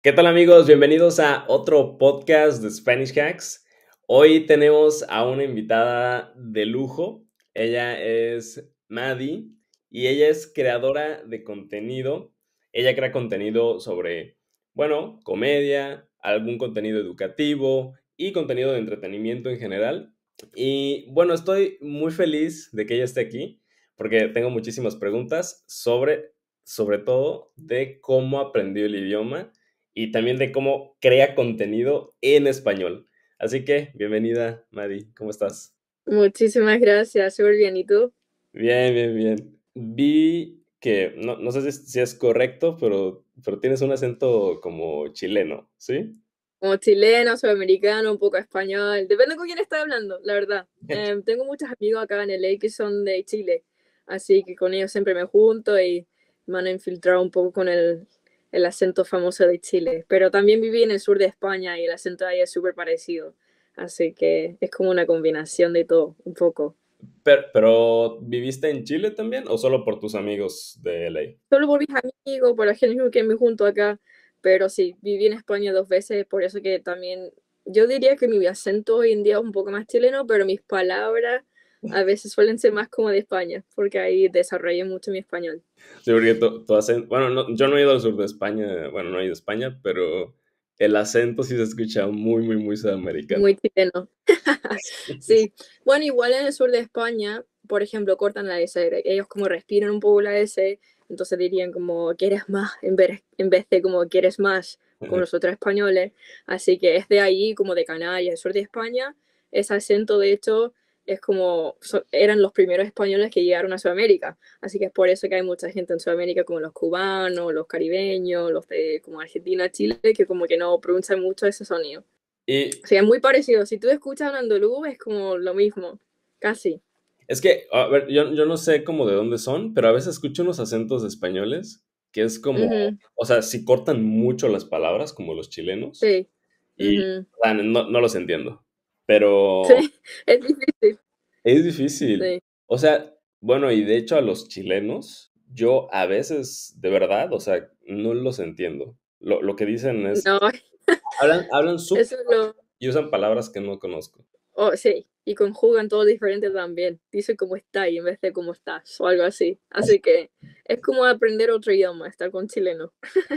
¿Qué tal amigos? Bienvenidos a otro podcast de Spanish Hacks. Hoy tenemos a una invitada de lujo. Ella es Maddie y ella es creadora de contenido. Ella crea contenido sobre, bueno, comedia, algún contenido educativo y contenido de entretenimiento en general. Y bueno, estoy muy feliz de que ella esté aquí porque tengo muchísimas preguntas sobre todo de cómo aprendió el idioma y también de cómo crea contenido en español. Así que, bienvenida, Madi, ¿cómo estás? Muchísimas gracias, súper bien. ¿Y tú? Bien, bien, bien. Vi que, no sé si es correcto, pero tienes un acento como chileno, ¿sí? Como chileno, sudamericano, un poco español. Depende con quién estoy hablando, la verdad. Tengo muchos amigos acá en LA que son de Chile, así que con ellos siempre me junto y me han infiltrado un poco con el acento famoso de Chile. Pero también viví en el sur de España y el acento de ahí es súper parecido. Así que es como una combinación de todo, un poco. Pero, ¿viviste en Chile también o solo por tus amigos de LA? Solo por mis amigos, por la gente con quien me junto acá, pero sí, viví en España 2 veces, por eso que también, yo diría que mi acento hoy en día es un poco más chileno, pero mis palabras a veces suelen ser más como de España, porque ahí desarrollé mucho mi español. Sí, porque tu acento, bueno, yo no he ido al sur de España, bueno, no he ido a España, pero el acento sí se escucha muy, muy, muy sudamericano. Muy chileno. Sí, bueno, igual en el sur de España, por ejemplo, cortan la S, ellos como respiran un poco la S, entonces dirían como quieres más en vez de como quieres más, como los otros españoles, así que es de ahí, como de Canarias, el sur de España, ese acento de hecho es como, eran los primeros españoles que llegaron a Sudamérica, así que es por eso que hay mucha gente en Sudamérica como los cubanos, los caribeños, los de como Argentina, Chile, que como que no pronuncian mucho ese sonido. Y Sí, es muy parecido. Si tú escuchas un andaluz, es como lo mismo, casi. es que, a ver, yo no sé cómo de dónde son, pero a veces escucho unos acentos españoles que es como, Ujú, o sea, si cortan mucho las palabras, como los chilenos, sí. y Ujú. o sea, no los entiendo, pero Sí, es difícil. es difícil. Sí. O sea, bueno, y de hecho a los chilenos, yo a veces, de verdad, o sea, no los entiendo. Lo que dicen es, No, hablan súper eso es lo. y usan palabras que no conozco. Oh, sí, y conjugan todo diferente también. Dice cómo está y en vez de cómo estás o algo así. Así que es como aprender otro idioma, estar con chileno.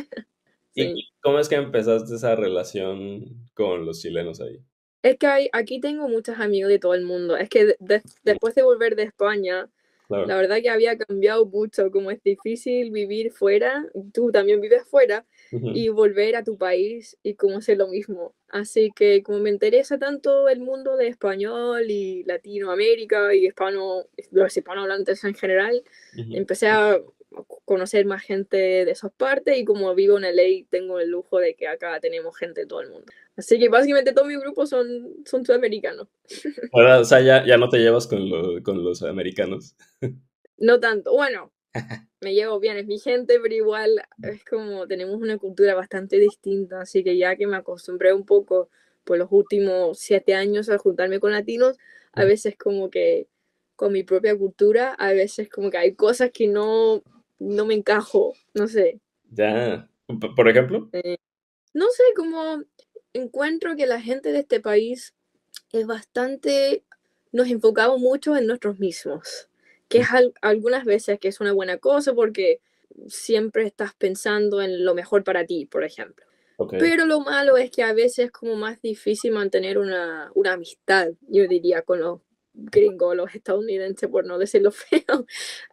¿Y Sí. cómo es que empezaste esa relación con los chilenos ahí? Es que aquí tengo muchos amigos de todo el mundo. Es que después de volver de España, la Claro. verdad que había cambiado mucho, como es difícil vivir fuera, tú también vives fuera, Ujú. y volver a tu país y como hacer lo mismo. Así que como me interesa tanto el mundo de español y Latinoamérica y los hispanohablantes en general, Ujú. empecé a conocer más gente de esas partes y como vivo en LA, tengo el lujo de que acá tenemos gente de todo el mundo. Así que básicamente todo mi grupo son sudamericanos. Ahora, o sea, ya no te llevas con los americanos. No tanto, bueno, me llevo bien, es mi gente, pero igual es como tenemos una cultura bastante distinta, así que ya que me acostumbré un poco por los últimos 7 años a juntarme con latinos, a veces como que con mi propia cultura, a veces como que hay cosas que no me encajo, no sé. Ya. Por ejemplo. eh, no sé, como encuentro que la gente de este país es bastante, nos enfocamos mucho en nosotros mismos, que es algunas veces que es una buena cosa porque siempre estás pensando en lo mejor para ti, por ejemplo. Ok. Pero lo malo es que a veces es como más difícil mantener una amistad, yo diría, con los gringos, los estadounidenses, por no decirlo feo.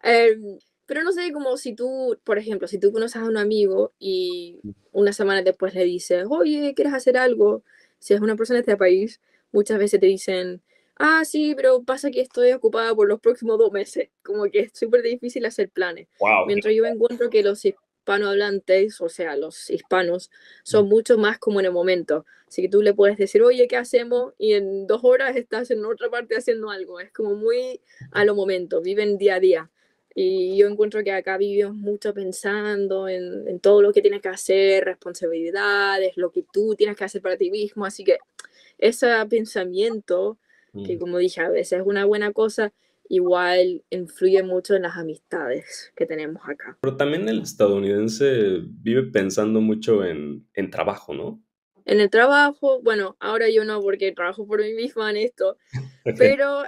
Pero no sé, como si tú, por ejemplo, si tú conoces a un amigo y una semana después le dices, oye, ¿quieres hacer algo? Si es una persona de este país, muchas veces te dicen, ah, sí, pero pasa que estoy ocupada por los próximos 2 meses. Como que es súper difícil hacer planes. Wow. Mientras yo encuentro que los hispanohablantes, o sea, los hispanos, son mucho más como en el momento. Así que tú le puedes decir, oye, ¿qué hacemos? Y en 2 horas estás en otra parte haciendo algo. Es como muy a lo momento, viven día a día. Y yo encuentro que acá vivimos mucho pensando en todo lo que tienes que hacer, responsabilidades, lo que tú tienes que hacer para ti mismo. Así que ese pensamiento, que como dije, a veces es una buena cosa, igual influye mucho en las amistades que tenemos acá. Pero también el estadounidense vive pensando mucho en trabajo, ¿no? En el trabajo, bueno, ahora yo no porque trabajo por mí misma en esto, Ok. pero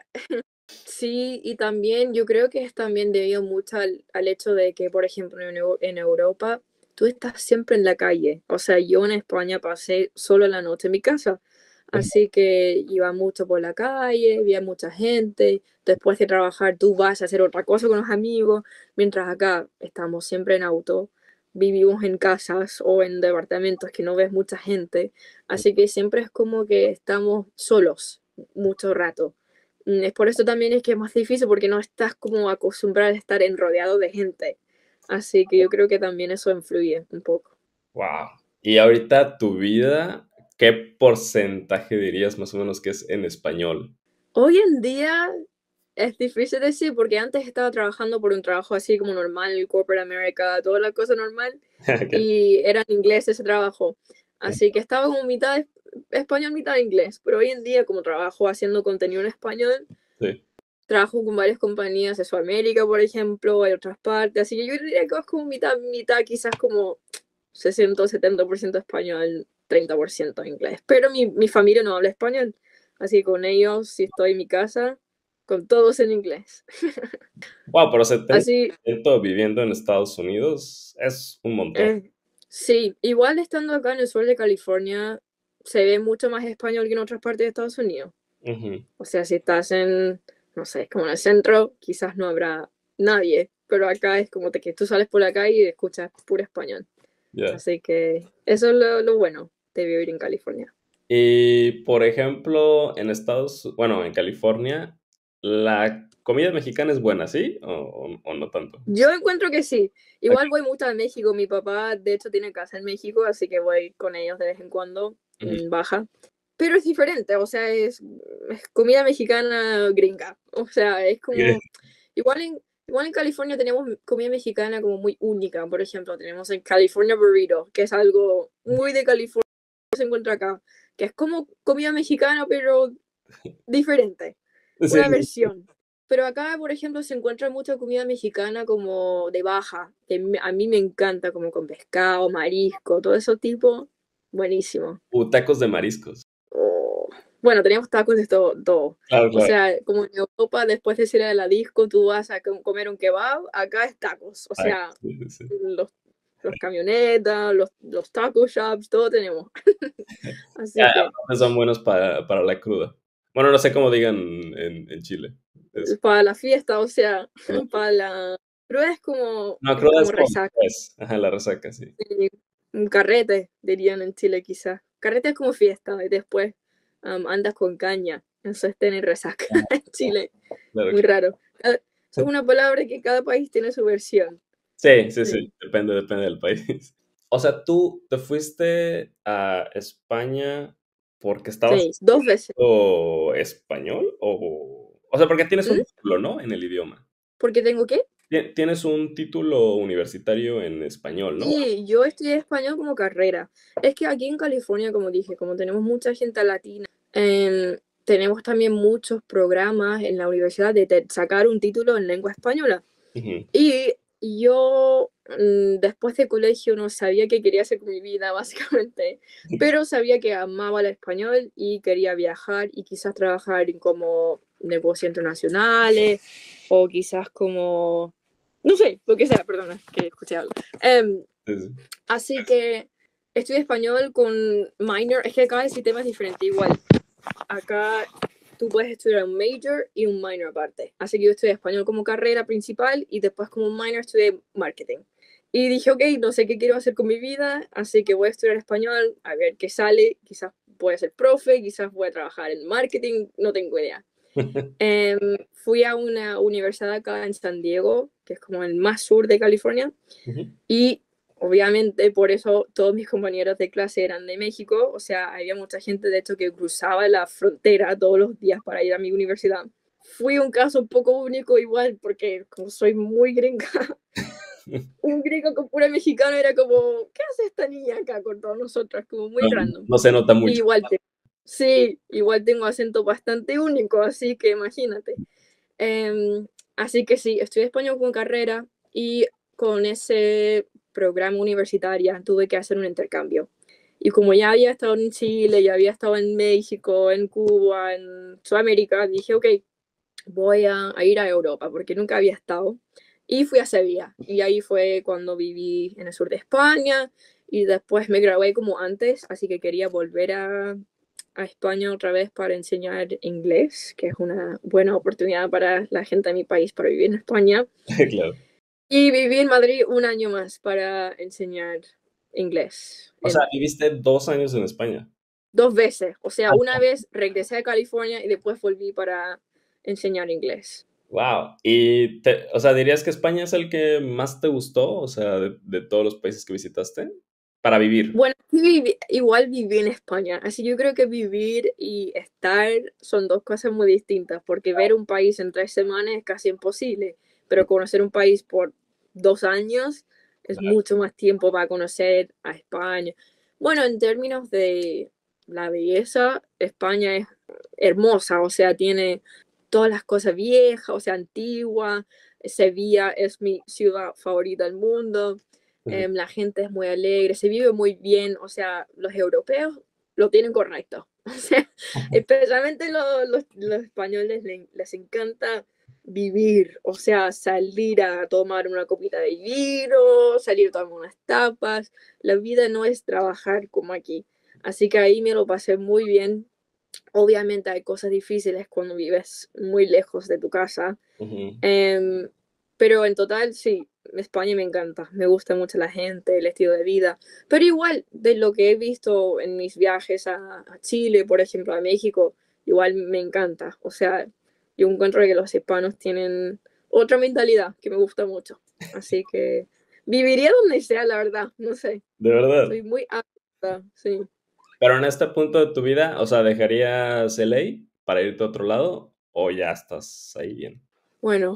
sí, y también yo creo que es también debido mucho al hecho de que, por ejemplo, en Europa tú estás siempre en la calle. O sea, yo en España pasé solo la noche en mi casa, así que iba mucho por la calle, había mucha gente. Después de trabajar tú vas a hacer otra cosa con los amigos, mientras acá estamos siempre en auto, vivimos en casas o en departamentos que no ves mucha gente, así que siempre es como que estamos solos mucho rato. Es por eso también es que es más difícil porque no estás como acostumbrado a estar en rodeado de gente. Así que yo creo que también eso influye un poco. Wow. Y ahorita tu vida, ¿qué porcentaje dirías más o menos que es en español? Hoy en día es difícil decir porque antes estaba trabajando por un trabajo así como normal, corporate America, toda la cosa normal, Ok. y era en inglés ese trabajo. Así que estaba como mitad español, mitad inglés. Pero hoy en día, como trabajo haciendo contenido en español, Sí. trabajo con varias compañías de Sudamérica, por ejemplo, hay otras partes, así que yo diría que es como mitad, mitad, quizás como 60 o 70% español, 30% inglés. Pero mi familia no habla español, así que con ellos, si estoy en mi casa, con todos en inglés. Wow, pero 70% Así, viviendo en Estados Unidos es un montón. eh, sí, igual estando acá en el sur de California, se ve mucho más español que en otras partes de Estados Unidos. Ujú. O sea, si estás en, no sé, como en el centro, quizás no habrá nadie, pero acá es como que tú sales por la calle y escuchas puro español. Ya. Así que eso es lo bueno de vivir en California. Y por ejemplo, bueno, en California, ¿la comida mexicana es buena, sí? ¿O no tanto? Yo encuentro que sí. Ok. Igual voy mucho a México. Mi papá, de hecho, tiene casa en México, así que voy con ellos de vez en cuando, Ujú. baja. Pero es diferente, o sea, es comida mexicana gringa. O sea, es como igual igual en California tenemos comida mexicana como muy única. Por ejemplo, tenemos el California Burrito, que es algo muy de California, que se encuentra acá, que es como comida mexicana, pero diferente, Sí, una sí, sí. versión. Pero acá, por ejemplo, se encuentra mucha comida mexicana como de baja, que a mí me encanta, como con pescado, marisco, todo ese tipo, buenísimo. Tacos de mariscos. Oh, bueno, teníamos tacos de todo, todo. Claro, O claro. sea, como en Europa, después de ir a la disco, tú vas a comer un kebab, acá es tacos. O Ay, sea, sí, sí, sí. los, los camionetas, los taco shops, todo tenemos. Ya, Así que aparte son buenos para la cruda. Bueno, no sé cómo digan en Chile. Es, para la fiesta, o sea, no, para la... Pero no, es cruda como es como resaca, después. Ajá, la resaca, sí. un carrete, dirían en Chile quizás. Carrete es como fiesta y después andas con caña. Eso es tener resaca en Chile. Claro. Muy raro. Eso es una palabra que cada país tiene su versión. Sí, sí, sí. Sí, Depende del país. O sea, tú te fuiste a España porque estabas sí, dos veces. estudiando español o sea, porque tienes un ¿Mm? título, ¿no? En el idioma. ¿Por qué tengo qué? Tienes un título universitario en español, ¿no? Sí, yo estudié español como carrera. Es que aquí en California, como dije, como tenemos mucha gente latina, tenemos también muchos programas en la universidad de sacar un título en lengua española. Ujú. Y yo después de colegio no sabía qué quería hacer con mi vida, básicamente, pero sabía que amaba el español y quería viajar y quizás trabajar en como negocios internacionales o quizás como, no sé, lo que sea, perdona, que escuché algo. Em, Sí, sí. Así que estudié español con minor, es que cada sistema es diferente igual. Acá tú puedes estudiar un major y un minor aparte. Así que yo estudié español como carrera principal y después como minor estudié marketing. Y dije, ok, no sé qué quiero hacer con mi vida, así que voy a estudiar español, a ver qué sale. Quizás voy a ser profe, quizás voy a trabajar en marketing, no tengo idea. Fui a una universidad acá en San Diego, que es como el más sur de California, Ujú. y obviamente por eso todos mis compañeros de clase eran de México, o sea, había mucha gente de hecho que cruzaba la frontera todos los días para ir a mi universidad. Fui un caso un poco único igual, porque como soy muy gringa, un gringo con pura mexicana era como, ¿qué hace esta niña acá con todos nosotros? Como muy No, random. no se nota Y mucho. igual, sí, igual tengo acento bastante único, así que imagínate. Em, Así que sí, estudié español como carrera y con ese programa universitario tuve que hacer un intercambio. Y como ya había estado en Chile, ya había estado en México, en Cuba, en Sudamérica, dije, ok, voy a ir a Europa porque nunca había estado. Y fui a Sevilla. Y ahí fue cuando viví en el sur de España. Y después me gradué como antes, así que quería volver a España otra vez para enseñar inglés, que es una buena oportunidad para la gente de mi país para vivir en España. Claro. Y viví en Madrid un año más para enseñar inglés. O sea, viviste 2 años en España. Dos veces. O sea, una Ah, vez regresé a California y después volví para enseñar inglés. wow. O sea, ¿dirías que España es el que más te gustó? O sea, de todos los países que visitaste, para vivir. Bueno, igual viví en España, así yo creo que vivir y estar son dos cosas muy distintas, porque ver un país en 3 semanas es casi imposible, pero conocer un país por 2 años es mucho más tiempo para conocer a España. Bueno, en términos de la belleza, España es hermosa, o sea, tiene todas las cosas viejas, o sea, antiguas. Sevilla es mi ciudad favorita del mundo. Ujú. La gente es muy alegre, se vive muy bien, o sea, los europeos lo tienen correcto. O sea, especialmente los españoles les encanta vivir, o sea, salir a tomar una copita de vino, salir a tomar unas tapas. La vida no es trabajar como aquí. Así que ahí me lo pasé muy bien. Obviamente hay cosas difíciles cuando vives muy lejos de tu casa. Ujú. Em, pero en total, sí, España me encanta. Me gusta mucho la gente, el estilo de vida. Pero igual, de lo que he visto en mis viajes a Chile, por ejemplo, a México, igual me encanta. O sea, yo encuentro que los hispanos tienen otra mentalidad que me gusta mucho. Así que viviría donde sea, la verdad. No sé. De verdad. Soy muy apta, sí. Pero en este punto de tu vida, o sea, ¿dejarías LA para irte a otro lado o ya estás ahí bien? Bueno,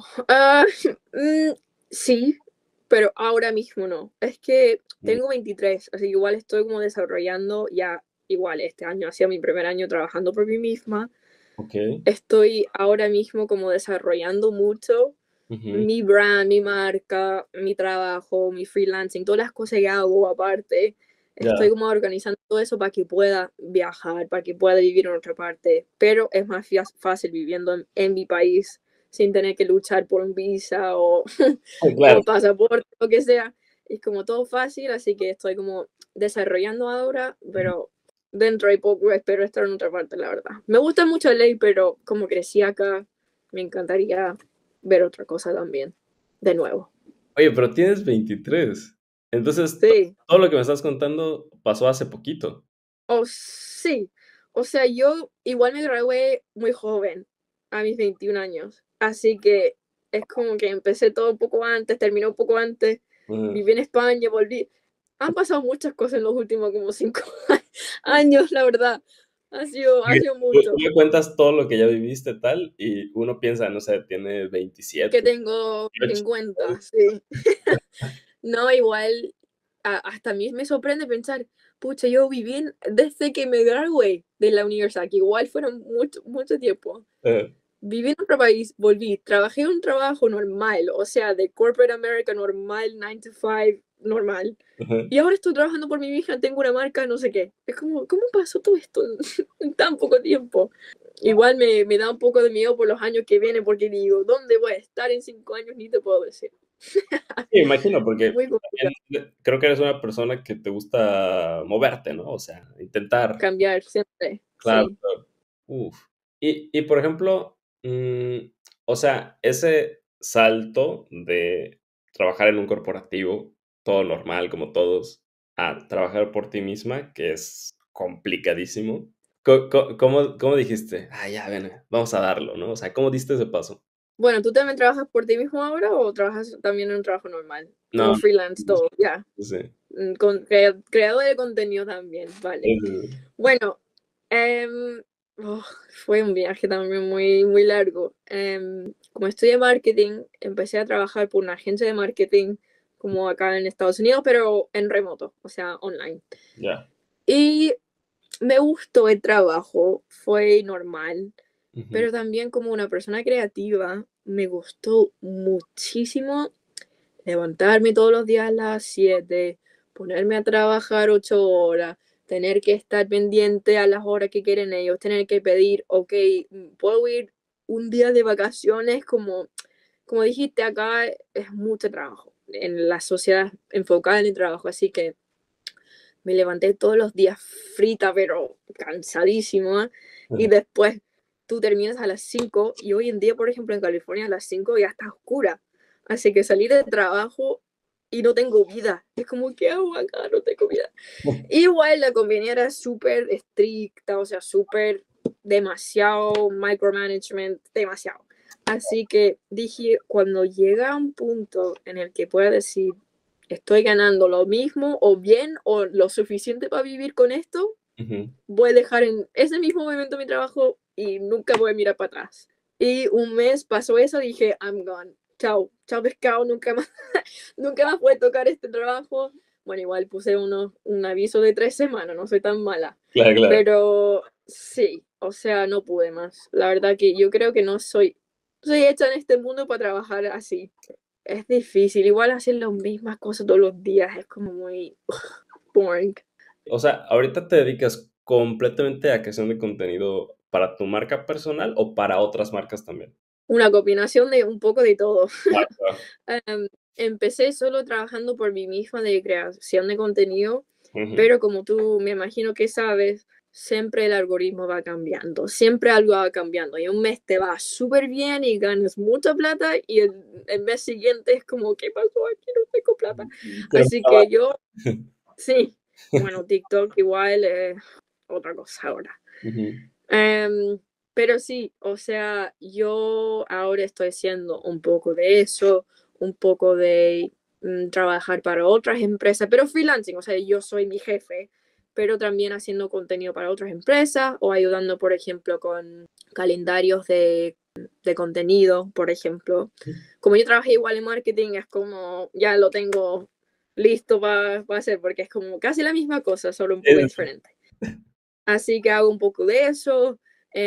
mm, sí, pero ahora mismo no. Es que Mm, tengo 23, así que igual estoy como desarrollando ya, igual este año, hacía mi primer año trabajando por mí misma. ok. Estoy ahora mismo como desarrollando mucho Ujú. mi brand, mi marca, mi trabajo, mi freelancing, todas las cosas que hago aparte. Estoy Ya. como organizando todo eso para que pueda viajar, para que pueda vivir en otra parte, pero es más fácil viviendo en mi país sin tener que luchar por un visa o, Claro. o pasaporte, lo que sea. Es como todo fácil, así que estoy como desarrollando ahora, pero dentro de poco espero estar en otra parte, la verdad. Me gusta mucho ley, pero como crecí acá, me encantaría ver otra cosa también, de nuevo. Oye, pero tienes 23. Entonces, Sí, todo lo que me estás contando pasó hace poquito. o sí, o sea, yo igual me gradué muy joven, a mis 21 años, así que es como que empecé todo un poco antes, terminó un poco antes, Ujú. viví en España, volví. Han pasado muchas cosas en los últimos como 5 años, la verdad. Ha Porque sido tú mucho. me cuentas todo lo que ya viviste tal y uno piensa, no sé, tiene Que 27, tengo 28. 50, sí. No, igual, hasta a mí me sorprende pensar, pucha, yo viví desde que me gradué de la universidad, que igual fueron mucho, mucho tiempo. Eh, Viví en otro país, volví, trabajé en un trabajo normal, o sea, de corporate America normal, 9 to 5, normal. ujú. Y ahora estoy trabajando por mi hija, tengo una marca, no sé qué. Es como, ¿cómo pasó todo esto en tan poco tiempo? Igual me da un poco de miedo por los años que vienen, porque digo, ¿dónde voy a estar en 5 años? Ni te puedo decir. Sí, imagino, porque Muy complicado también creo que eres una persona que te gusta moverte, ¿no? O sea, intentar. cambiar siempre, Claro, sí. claro. Uf. Y por ejemplo, o sea, ese salto de trabajar en un corporativo, todo normal, como todos, a trabajar por ti misma, que es complicadísimo. ¿Cómo dijiste? Ah, ya, ven, vamos a darlo, ¿no? O sea, ¿cómo diste ese paso? Bueno, ¿tú también trabajas por ti mismo ahora o trabajas también en un trabajo normal? No, Como freelance, todo, ya. sí. Con creador de contenido también, vale. Sí. Bueno, em, oh, fue un viaje también muy, muy largo. Como estudié marketing, empecé a trabajar por una agencia de marketing como acá en Estados Unidos, pero en remoto, o sea, online. Ya. Y me gustó el trabajo, fue normal, Ujú. pero también como una persona creativa, me gustó muchísimo levantarme todos los días a las 7, ponerme a trabajar 8 horas, tener que estar pendiente a las horas que quieren ellos, tener que pedir, ok, puedo ir un día de vacaciones, como dijiste, acá es mucho trabajo en la sociedad enfocada en el trabajo, así que me levanté todos los días frita, pero cansadísima, y después tú terminas a las 5 y hoy en día, por ejemplo, en California a las 5 ya está oscura, así que salir de trabajo y no tengo vida, es como, ¿qué hago acá? No tengo vida. Igual la compañía era súper estricta, o sea, súper demasiado micromanagement, demasiado. Así que dije, cuando llega un punto en el que pueda decir, estoy ganando lo mismo o bien o lo suficiente para vivir con esto, voy a dejar en ese mismo momento mi trabajo y nunca voy a mirar para atrás. Y un mes pasó eso, dije, I'm gone. Chao, chao pescado, nunca más, nunca más voy a tocar este trabajo. Bueno, igual puse un aviso de 3 semanas, no soy tan mala. Claro, claro. Pero sí, o sea, no pude más. La verdad que yo creo que no soy hecha en este mundo para trabajar así. Es difícil, igual hacer las mismas cosas todos los días es como muy boring. O sea, ¿ahorita te dedicas completamente a creación de contenido para tu marca personal o para otras marcas también? Una combinación de un poco de todo. Claro, claro. Empecé solo trabajando por mí misma de creación de contenido, Ujú. pero como tú me imagino que sabes, siempre el algoritmo va cambiando, siempre algo va cambiando. Y un mes te va súper bien y ganas mucha plata y el mes siguiente es como, ¿qué pasó aquí? No tengo plata. Quiero Así trabajar. que yo, sí, bueno, TikTok igual es otra cosa ahora. Ujú. Em, pero sí, o sea, yo ahora estoy haciendo un poco de eso, un poco de trabajar para otras empresas, pero freelancing, o sea, yo soy mi jefe, pero también haciendo contenido para otras empresas o ayudando, por ejemplo, con calendarios de contenido, por ejemplo. Como yo trabajé igual en marketing, es como ya lo tengo listo para hacer, porque es como casi la misma cosa, solo un Sí, poco sí, sí. diferente. Así que hago un poco de eso,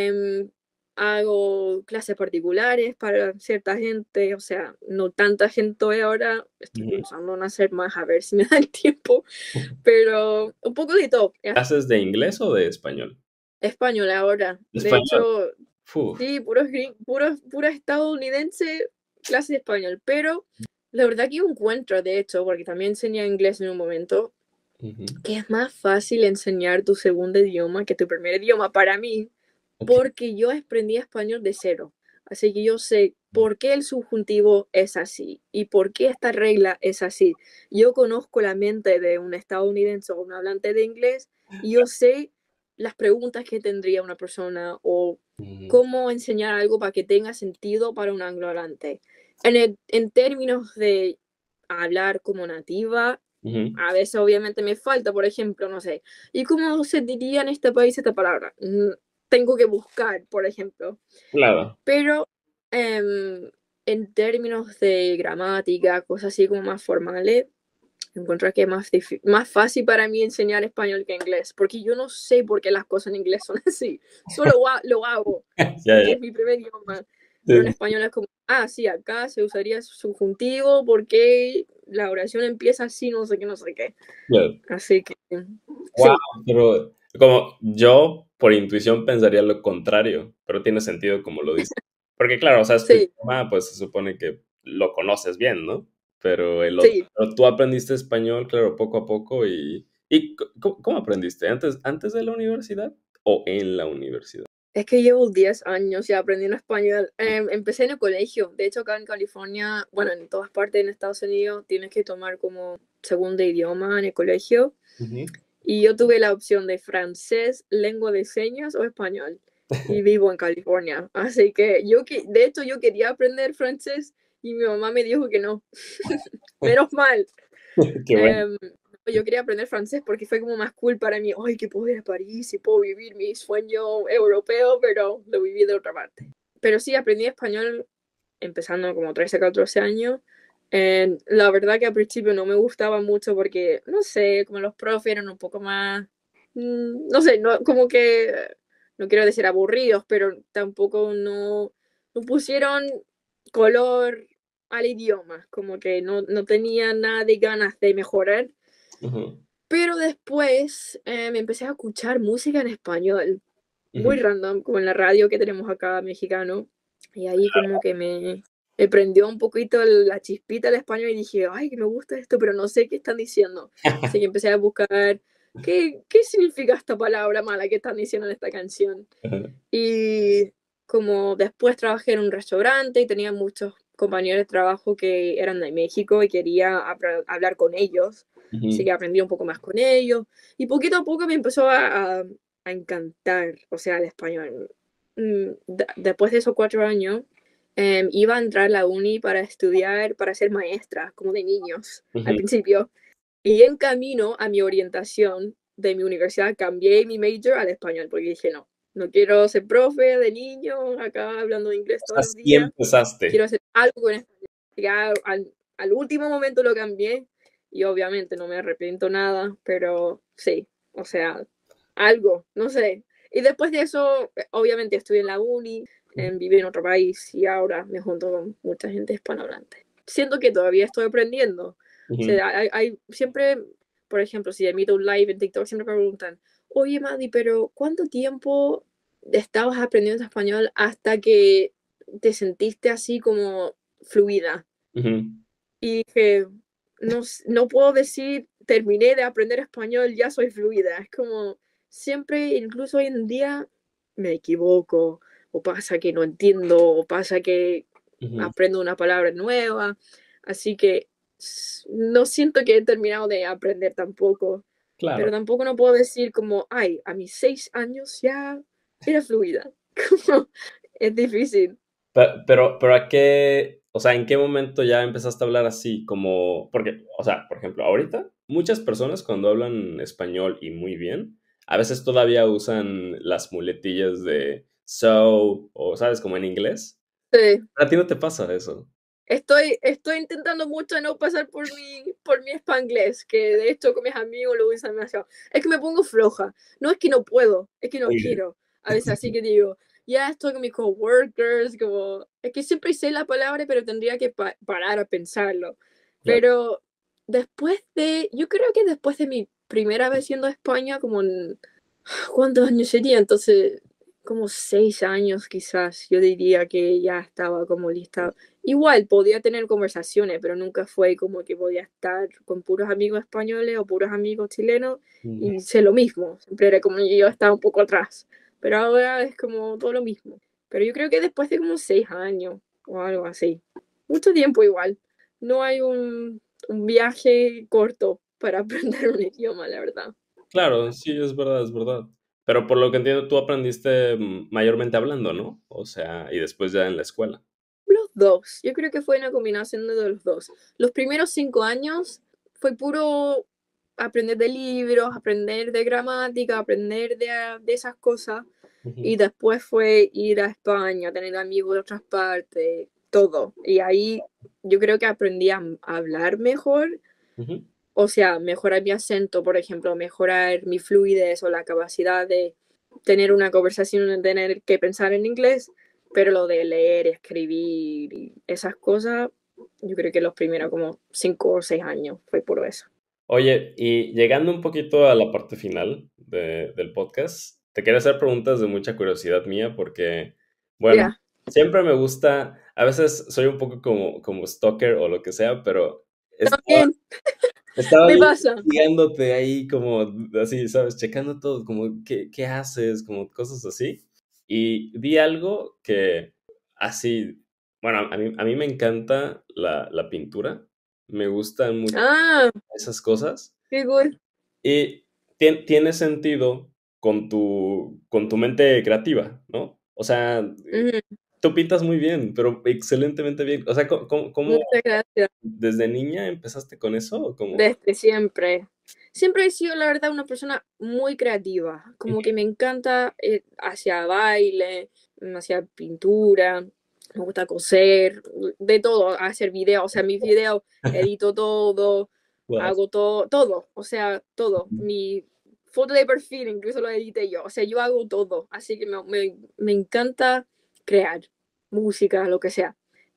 hago clases particulares para cierta gente, o sea, no tanta gente hoy ahora, estoy Ujú. pensando en hacer más a ver si me da el tiempo, pero un poco de todo. ¿Haces de inglés o de español? Español ahora, de Español. hecho, Uf. sí, puro estadounidense, clase de español, pero la verdad que yo encuentro, de hecho, porque también enseñé inglés en un momento, Ujú. que es más fácil enseñar tu segundo idioma que tu primer idioma para mí, Ok. porque yo aprendí español de cero. Así que yo sé por qué el subjuntivo es así y por qué esta regla es así. Yo conozco la mente de un estadounidense o un hablante de inglés y yo sé las preguntas que tendría una persona o Ujú. cómo enseñar algo para que tenga sentido para un anglohablante. En términos de hablar como nativa, Ujú. a veces obviamente me falta, por ejemplo, no sé, ¿y cómo se diría en este país esta palabra? Tengo que buscar, por ejemplo. Claro. Pero en términos de gramática, cosas así como más formales, encuentro que es más fácil para mí enseñar español que inglés, porque yo no sé por qué las cosas en inglés son así, solo lo hago, Ya, porque ya. es mi primer idioma, pero en Sí, español es como, ah, sí, acá se usaría subjuntivo porque la oración empieza así, no sé qué, no sé qué. claro. Así que Wow, sí, pero como yo por intuición pensaría lo contrario, pero tiene sentido como lo dices. Porque claro, o sea, es tu sí, idioma, pues se supone que lo conoces bien, ¿no? Pero el otro, sí. pero tú aprendiste español, claro, poco a poco y ¿cómo aprendiste? ¿Antes de la universidad o en la universidad? Es que llevo 10 años ya aprendiendo español. Empecé en el colegio. De hecho, acá en California, bueno, en todas partes en Estados Unidos, tienes que tomar como segundo idioma en el colegio. Ujú. Y yo tuve la opción de francés, lengua de señas o español. Y vivo en California. Así que de hecho, yo quería aprender francés y mi mamá me dijo que no. Menos mal. Qué bueno. Em, yo quería aprender francés porque fue como más cool para mí. Ay, que puedo ir a París y puedo vivir mi sueño europeo, pero lo viví de otra parte. Pero sí, aprendí español empezando como 13, 14 años. La verdad que al principio no me gustaba mucho porque, no sé, como los profes eran un poco más, no sé, no, como que, no quiero decir aburridos, pero tampoco no pusieron color al idioma, como que no tenía nada de ganas de mejorar. Ujú, Pero después me empecé a escuchar música en español, muy ujú. random, como en la radio que tenemos acá mexicano. Y ahí como que me prendió un poquito la chispita del español y dije, ay, que me gusta esto, pero no sé qué están diciendo. Así que empecé a buscar qué significa esta palabra mala que están diciendo en esta canción. Ajá, Y como después trabajé en un restaurante y tenía muchos compañeros de trabajo que eran de México y quería hablar con ellos, así ujú, que aprendí un poco más con ellos y poquito a poco me empezó a encantar, o sea, el español. Después de esos 4 años, iba a entrar a la uni para estudiar, para ser maestra, como de niños, al ujú. principio. Y en camino a mi orientación de mi universidad cambié mi major al español, porque dije, no quiero ser profe de niño, acá hablando inglés O todos sea, los sí días, empezaste. quiero hacer algo en español. Ya al último momento lo cambié y obviamente no me arrepiento nada, pero sí, o sea, algo, no sé. Y después de eso, obviamente estuve en la uni, viví en otro país y ahora me junto con mucha gente hispanohablante. Siento que todavía estoy aprendiendo. O Ujú. sea, hay siempre, por ejemplo, si emito un live en TikTok, siempre me preguntan, oye, Madi, pero ¿cuánto tiempo estabas aprendiendo español hasta que te sentiste así como fluida? Ujú. Y dije, no puedo decir, terminé de aprender español, ya soy fluida. Es como, siempre, incluso hoy en día, me equivoco, o pasa que no entiendo, o pasa que Ujú. aprendo una palabra nueva. Así que no siento que he terminado de aprender tampoco, pero Claro. tampoco no puedo decir como, ay, a mis 6 años ya era fluida. Como, es difícil. Pero ¿a qué, o sea, en qué momento ya empezaste a hablar así? Como, porque, o sea, por ejemplo, ahorita muchas personas cuando hablan español y muy bien, a veces todavía usan las muletillas de so, o sabes, como en inglés. Sí. A ti no te pasa eso. Estoy intentando mucho no pasar por mi spanglés, que de hecho con mis amigos lo usan demasiado. Es que me pongo floja. No es que no puedo, es que no Oye. quiero. A veces así que digo, ya estoy con mis coworkers, como, es que siempre sé la palabra, pero tendría que parar a pensarlo. Claro. Pero yo creo que después de mi primera vez yendo a España, como ¿cuántos años sería? Entonces, como 6 años quizás, yo diría que ya estaba como lista. Igual podía tener conversaciones, pero nunca fue como que podía estar con puros amigos españoles o puros amigos chilenos Ujú. y sé lo mismo. Siempre era como que yo estaba un poco atrás, pero ahora es como todo lo mismo. Pero yo creo que después de como 6 años o algo así, mucho tiempo igual, no hay un viaje corto para aprender un idioma, la verdad. Claro, sí, es verdad, es verdad. Pero por lo que entiendo, tú aprendiste mayormente hablando, ¿no? O sea, y después ya en la escuela. Los dos, yo creo que fue una combinación de los dos. Los primeros 5 años fue puro aprender de libros, aprender de gramática, aprender de esas cosas. Ujú, Y después fue ir a España, tener amigos de otras partes, todo. Y ahí yo creo que aprendí a hablar mejor, ujú. o sea, mejorar mi acento, por ejemplo, mejorar mi fluidez o la capacidad de tener una conversación, y tener que pensar en inglés, pero lo de leer, escribir y esas cosas, yo creo que los primeros como 5 o 6 años fue por eso. Oye, y llegando un poquito a la parte final del podcast, te quiero hacer preguntas de mucha curiosidad mía porque, bueno, Ya, siempre me gusta, a veces soy un poco como stalker o lo que sea, pero estaba, también estaba me ahí pasa. investigándote ahí como así, ¿sabes? Checando todo, como qué haces, como cosas así. Y vi algo que así, bueno, a mí me encanta la pintura, me gustan mucho Ah, esas cosas. qué cool. Y tiene sentido con tu mente creativa, ¿no? O sea, Ujú, tú pintas muy bien, pero excelentemente bien. O sea, ¿cómo muchas gracias. desde niña empezaste con eso? ¿O cómo? Desde siempre. Siempre he sido, la verdad, una persona muy creativa. Como que me encanta hacia baile, hacia pintura, me gusta coser, de todo, hacer videos. O sea, mis videos edito todo, Guau. hago todo, o sea, todo. Mi foto de perfil incluso lo edité yo. O sea, yo hago todo. Así que me encanta crear música, lo que sea.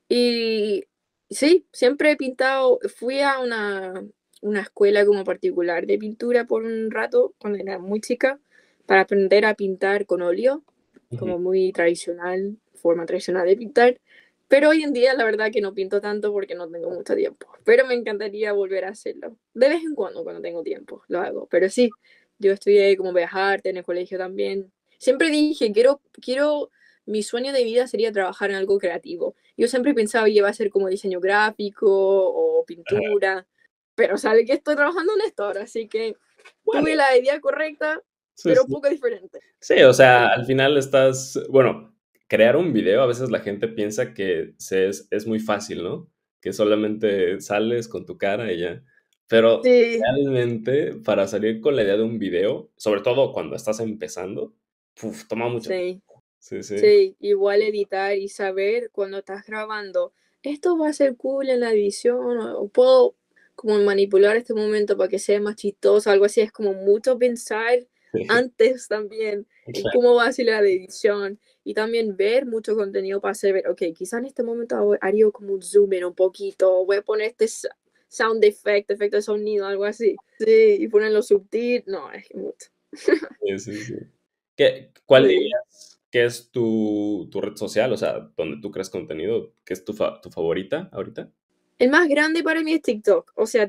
Y sí, siempre he pintado, fui a una escuela como particular de pintura por un rato cuando era muy chica para aprender a pintar con óleo, Ujú. como muy tradicional, forma tradicional de pintar. Pero hoy en día la verdad que no pinto tanto porque no tengo mucho tiempo. Pero me encantaría volver a hacerlo. De vez en cuando tengo tiempo, lo hago. Pero sí, yo estudié como Bellas Artes en el colegio también. Siempre dije, mi sueño de vida sería trabajar en algo creativo. Yo siempre pensaba que iba a ser como diseño gráfico o Ajá. pintura, pero sale que estoy trabajando en esto ahora, así que Bueno, tuve la idea correcta, sí, pero un sí. poco diferente. Sí, o sea, Sí, al final estás, bueno, crear un video, a veces la gente piensa que es muy fácil, ¿no? Que solamente sales con tu cara y ya. Pero sí, realmente para salir con la idea de un video, sobre todo cuando estás empezando, uf, toma mucho tiempo. sí. Sí, sí. Sí, igual editar y saber cuando estás grabando, esto va a ser cool en la edición, o puedo como manipular este momento para que sea más chistoso, algo así, es como mucho pensar antes también en Claro. cómo va a ser la edición y también ver mucho contenido para saber, ok, quizá en este momento haría como un zoom in un poquito, voy a poner este sound effect, efecto de sonido, algo así. Sí, y poner los subtítulos, no, es que mucho. Sí, sí, sí. ¿Cuál Sí. dirías que es tu red social? O sea, donde tú creas contenido, ¿qué es tu favorita ahorita? El más grande para mí es TikTok. O sea,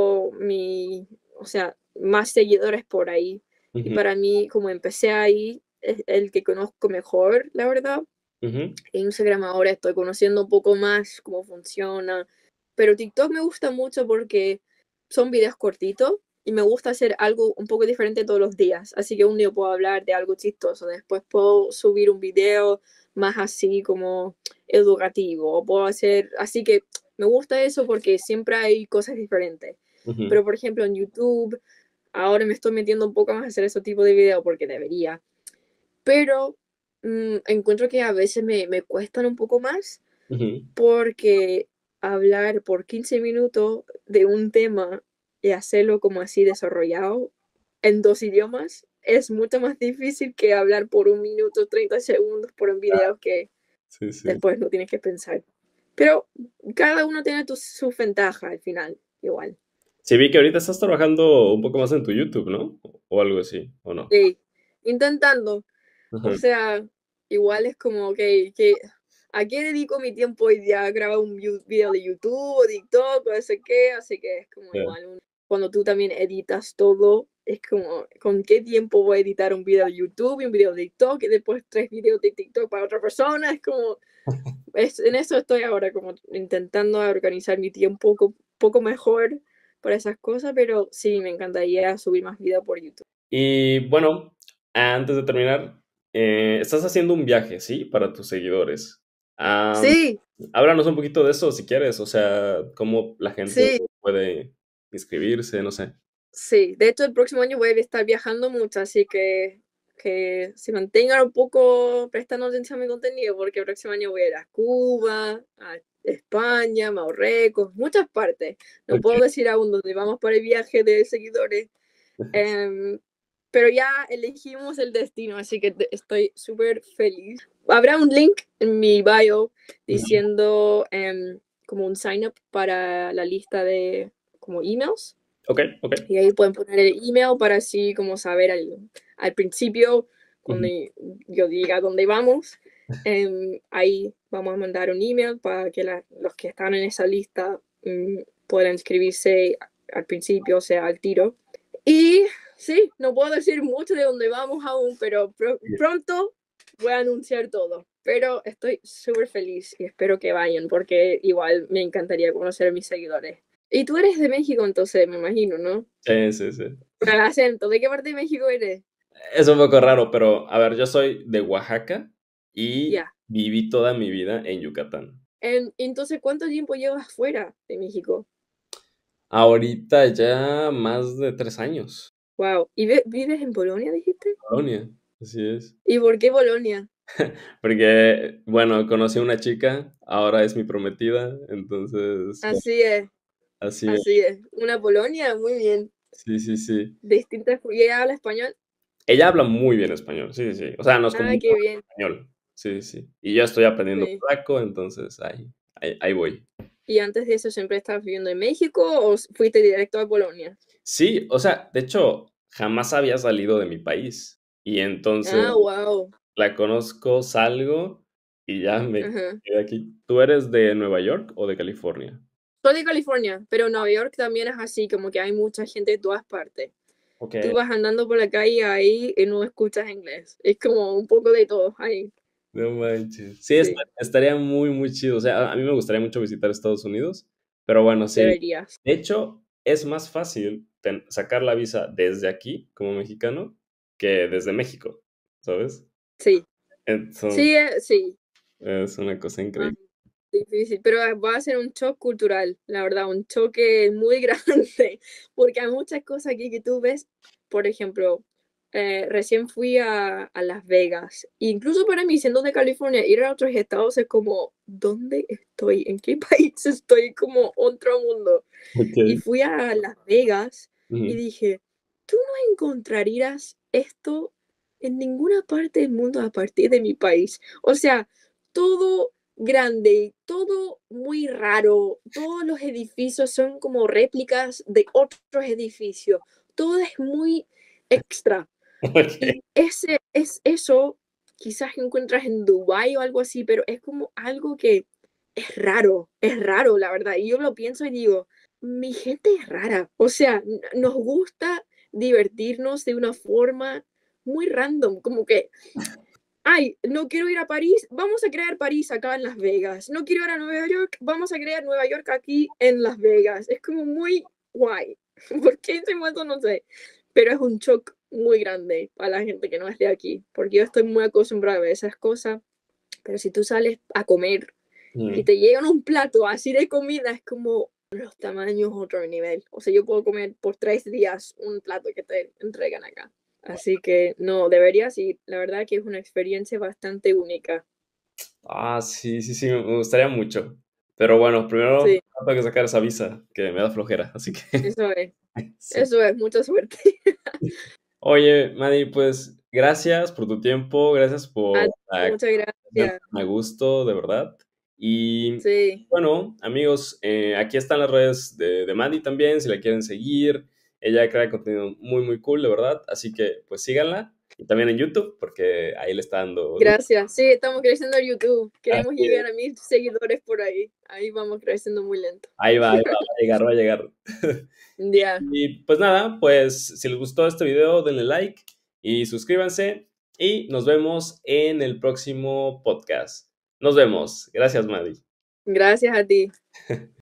o sea, más seguidores por ahí. Y Ujú, para mí, como empecé ahí, es el que conozco mejor, la verdad. ujú, Instagram ahora estoy conociendo un poco más cómo funciona. Pero TikTok me gusta mucho porque son videos cortitos y me gusta hacer algo un poco diferente todos los días. Así que un día puedo hablar de algo chistoso, después puedo subir un video más así como educativo, o puedo hacer, así que me gusta eso porque siempre hay cosas diferentes. ujú, Pero por ejemplo en YouTube, ahora me estoy metiendo un poco más a hacer ese tipo de video porque debería. Pero encuentro que a veces me cuestan un poco más ujú. porque hablar por 15 minutos de un tema y hacerlo como así desarrollado en dos idiomas es mucho más difícil que hablar por 1 minuto, 30 segundos por un video que Sí, sí. después no tienes que pensar. Pero cada uno tiene sus ventajas al final, igual. Sí, vi que ahorita estás trabajando un poco más en tu YouTube, ¿no? O algo así, ¿o no? Sí, intentando. O Ajá. sea, igual es como ¿a qué dedico mi tiempo hoy día? ¿A grabar un video de YouTube o TikTok o no sé qué? Así que es como Ya. igual, cuando tú también editas todo, es como, ¿con qué tiempo voy a editar un video de YouTube y un video de TikTok y después 3 videos de TikTok para otra persona? Es como, en eso estoy ahora, como intentando organizar mi tiempo un poco mejor para esas cosas, pero sí, me encantaría subir más videos por YouTube. Y bueno, antes de terminar, estás haciendo un viaje, ¿sí? Para tus seguidores. Am, Sí, háblanos un poquito de eso si quieres, o sea, cómo la gente sí. puede inscribirse, no sé. Sí, de hecho el próximo año voy a estar viajando mucho, así que se mantengan un poco prestando atención a mi contenido, porque el próximo año voy a ir a Cuba, a España, Marruecos, muchas partes. No puedo Okey. decir aún dónde vamos para el viaje de seguidores, em, pero ya elegimos el destino, así que estoy súper feliz. Habrá un link en mi bio Ujú. diciendo como un sign up para la lista de como emails. Okey, okey. Y ahí pueden poner el email para así como saber al principio, cuando Ujú. yo diga dónde vamos, ahí vamos a mandar un email para que los que están en esa lista puedan inscribirse al principio, o sea, al tiro. Y sí, no puedo decir mucho de dónde vamos aún, pero pronto voy a anunciar todo. Pero estoy súper feliz y espero que vayan, porque igual me encantaría conocer a mis seguidores. Y tú eres de México, entonces me imagino, ¿no? Sí, sí, sí. Por el acento, ¿de qué parte de México eres? Es un poco raro, pero a ver, yo soy de Oaxaca y Ya. viví toda mi vida en Yucatán. Entonces, ¿cuánto tiempo llevas fuera de México? Ahorita ya más de 3 años. Wow. ¿Y vives en Polonia, dijiste? Polonia, así es. ¿Y por qué Polonia? Porque, bueno, conocí a una chica, ahora es mi prometida, entonces, bueno, Así es, así es. así es. Una Polonia, muy bien. Sí, sí, sí. Distintas. ¿Y ella habla español? Ella habla muy bien español, sí, sí, sí. O sea, nos Ah, qué comunicamos bien. en español. Sí, sí. Y yo estoy aprendiendo Sí. polaco, entonces ahí. ahí voy. ¿Y antes de eso siempre estabas viviendo en México o fuiste directo a Polonia? Sí, o sea, de hecho, jamás había salido de mi país. Y entonces Ah, wow. la conozco, salgo y ya me Ajá. quedé aquí. ¿Tú eres de Nueva York o de California? Soy de California, pero Nueva York también es así, como que hay mucha gente de todas partes. Ok. Tú vas andando por la calle ahí y no escuchas inglés. Es como un poco de todo ahí. No manches. Sí, Sí, estaría muy, muy chido. O sea, a mí me gustaría mucho visitar Estados Unidos, pero bueno, sí. deberías. De hecho, es más fácil sacar la visa desde aquí, como mexicano, que desde México, ¿sabes? Sí, Entonces, sí, sí. es una cosa Ah, increíble. difícil, pero va a ser un shock cultural, la verdad, un choque muy grande, porque hay muchas cosas aquí que tú ves, por ejemplo, recién fui a Las Vegas, incluso para mí, siendo de California, ir a otros estados es como, ¿dónde estoy? ¿En qué país estoy? Como otro mundo. Y Ok. fui a Las Vegas y Ujú. dije, tú no encontrarías esto en ninguna parte del mundo a partir de mi país. O sea, todo grande, todo muy raro, todos los edificios son como réplicas de otros edificios, todo es muy extra. Ok. Y ese es eso, quizás encuentras en Dubái o algo así, pero es como algo que es raro, la verdad. Y yo lo pienso y digo, mi gente es rara. O sea, nos gusta divertirnos de una forma muy random, como que, ay, no quiero ir a París, vamos a crear París acá en Las Vegas. No quiero ir a Nueva York, vamos a crear Nueva York aquí en Las Vegas. Es como muy guay. ¿Por qué hicimos eso? No sé. Pero es un shock muy grande para la gente que no es de aquí, porque yo estoy muy acostumbrada a ver esas cosas. Pero si tú sales a comer y Ujú. te llegan un plato así de comida, es como los tamaños otro nivel. O sea, yo puedo comer por 3 días un plato que te entregan acá. Así que no, deberías ir. La verdad que es una experiencia bastante única. Ah, sí, sí, sí, me gustaría mucho. Pero bueno, primero Sí, tengo que sacar esa visa, que me da flojera, así que eso es. sí. Eso es, mucha suerte. Oye, Madi, pues gracias por tu tiempo, gracias A por ti, muchas gracias. a gusto, de verdad. Y Sí, bueno, amigos, aquí están las redes de Madi también, si la quieren seguir. Ella crea contenido muy, muy cool, de verdad. Así que pues síganla. Y también en YouTube, porque ahí le está dando duro. gracias. Sí, estamos creciendo en YouTube. Queremos Así llegar es. a 1,000 seguidores por ahí. Ahí vamos creciendo muy lento. Ahí va, va a llegar, va a llegar. Ya. Y pues nada, pues si les gustó este video, denle like y suscríbanse y nos vemos en el próximo podcast. Nos vemos. Gracias, Maddy. Gracias a ti.